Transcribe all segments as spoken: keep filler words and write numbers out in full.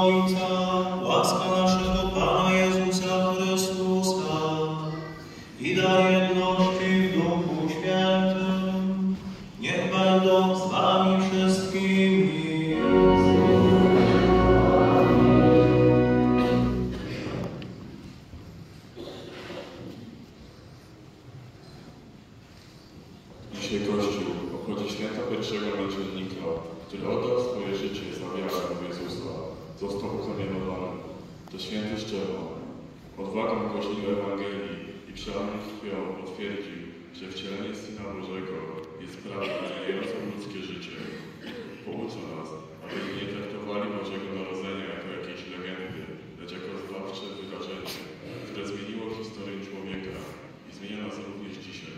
Ojca, łaska naszego Pana Jezusa Chrystusa i dar jedności w Duchu Świętym, niech będą z wami wszystkimi. Dzisiaj Kościół obchodzi święta pierwszego męczennika, który oddał swoje życie za wiarę w Jezusa. Został ukamienowany. To święty Szczepan. Odwagą głosił Ewangelii i przelany krwią potwierdził, że wcielenie Syna Bożego jest prawdą zmieniającą ludzkie życie. Poucza nas, abyśmy nie traktowali Bożego Narodzenia jako jakiejś legendy, lecz jako zbawcze wydarzenie, które zmieniło historię człowieka i zmienia nas również dzisiaj.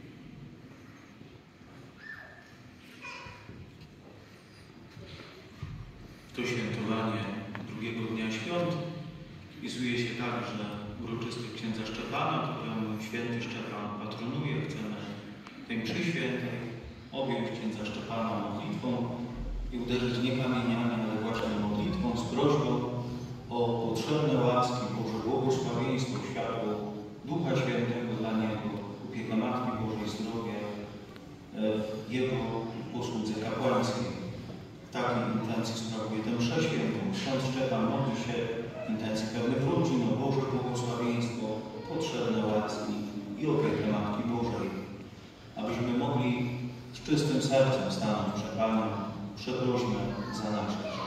To świętowanie drugiego dnia świąt wpisuje się tak, że uroczysty księdza Szczepana, któremu święty Szczepan patronuje, chcemy tej mszy świętej objąć księdza Szczepana modlitwą i uderzyć nie kamieniami, ale właśnie modlitwą z prośbą o potrzebne łaski, Boże błogosławieństwo, światło Ducha Świętego dla niego, opieka Matki Bożej, zdrowie w jego posłudze kapłańskiej. W takiej intencji sprawuje tę mszę świętą. Ksiądz Szczepan modli się w intencji pełnych rodzin o Boże błogosławieństwo, potrzebne łaski i opiekę Matki Bożej. Abyśmy mogli z czystym sercem stanąć przed Panem, przeprośmy za nasze grzechy.